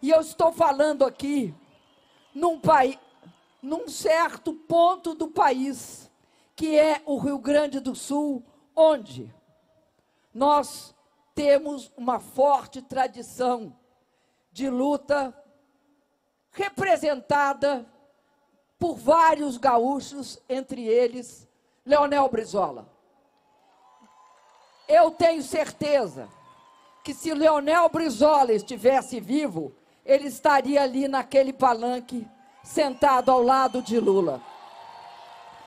E eu estou falando aqui num certo ponto do país, que é o Rio Grande do Sul, onde nós temos uma forte tradição de luta representada por vários gaúchos, entre eles Leonel Brizola. Eu tenho certeza que se Leonel Brizola estivesse vivo, ele estaria ali naquele palanque, sentado ao lado de Lula.